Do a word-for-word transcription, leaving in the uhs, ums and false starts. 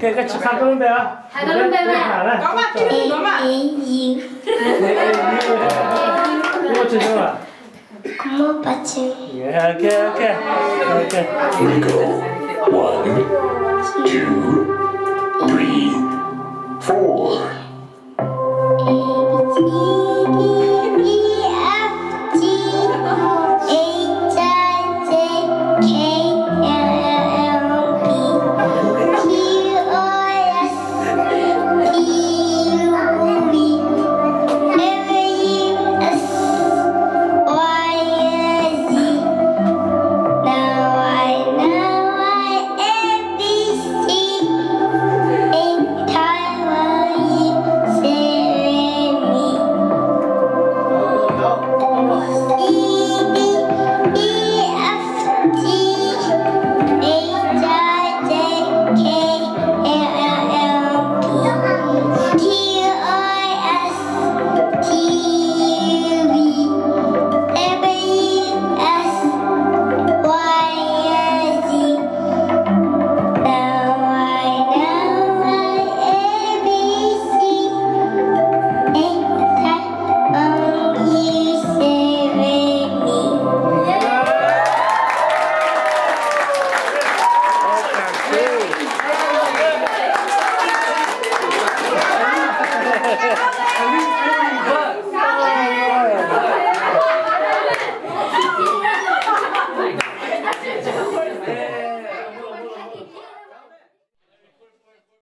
cái cái hai cái bé à? Hai cái bé à? Có mắt chứ đừng có mắt. Yên. 이거 주세요. 고마워 빠지. Yeah, okay, okay, okay. Here we go. One, two, three, four.